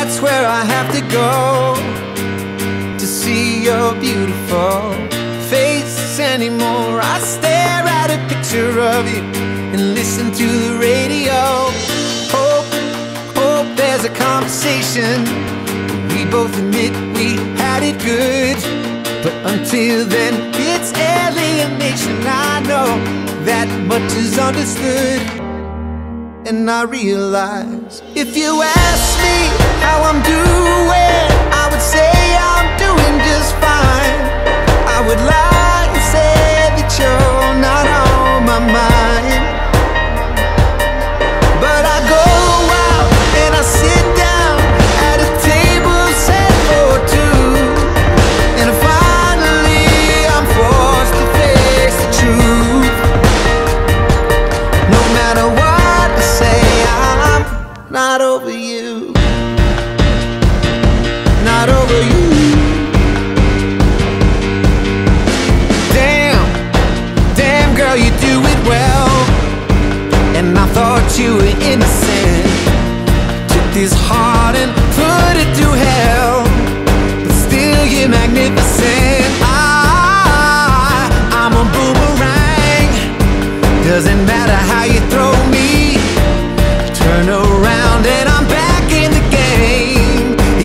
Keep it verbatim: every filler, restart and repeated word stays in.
that's where I have to go to see your beautiful face anymore. I stare at a picture of you and listen to the radio. Hope, hope there's a conversation. We both admit we had it good, but until then it's alienation. I know that much is understood, and I realize if you ask me how I'm doing, I would say I'm doing just fine. I would lie and say that you're not on my mind, but I go out and I sit down at a table set for two, and finally I'm forced to face the truth. No matter what I say, I'm not over you, not over you. Damn, damn girl, you do it well, and I thought you were innocent.